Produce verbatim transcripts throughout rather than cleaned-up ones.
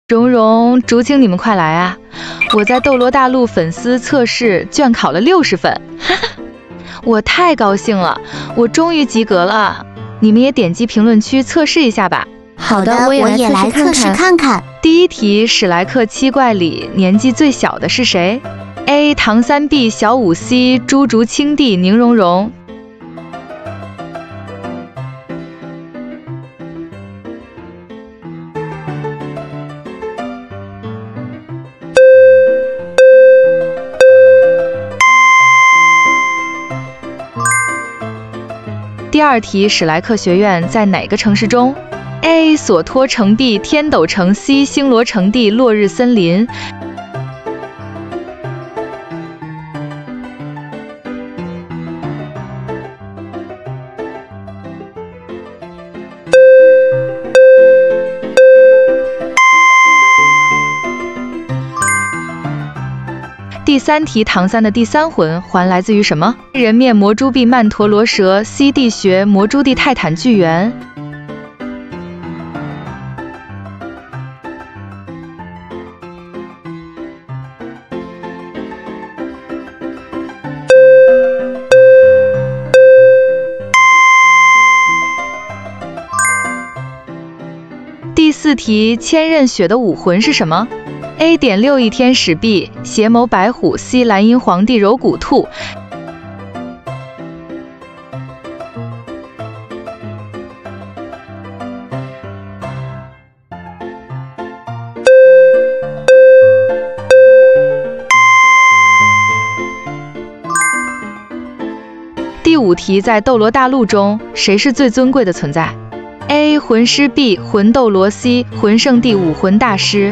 蓉蓉、竹青，你们快来啊！我在斗罗大陆粉丝测试卷考了六十分，我太高兴了，我终于及格了。你们也点击评论区测试一下吧。 好的，我也来测试看看。 第一题，史莱克七怪里年纪最小的是谁 ？A. 唐三 B. 小五 C. 朱竹清 D. 宁荣荣。第二题，史莱克学院在哪个城市中 ？A. 索托城 B. 天斗城 C. 星罗城 D. 落日森林。第三题，唐三的第三魂环来自于什么？人面魔蛛 B. 曼陀罗蛇 C. 地穴魔蛛 D. 泰坦巨猿。第四题，千仞雪的武魂是什么？A. 点六翼天使 B. 邪眸白虎 C. 蓝银皇帝柔骨兔。第五题，在斗罗大陆中，谁是最尊贵的存在 ？A. 魂师 B. 魂斗罗 C. 魂圣地武魂大师。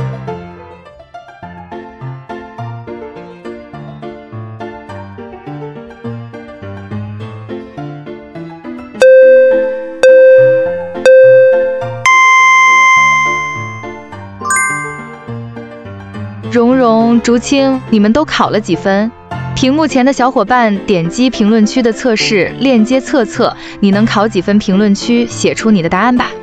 蓉蓉、竹青，你们都考了几分？屏幕前的小伙伴点击评论区的测试链接测测，你能考几分？评论区写出你的答案吧。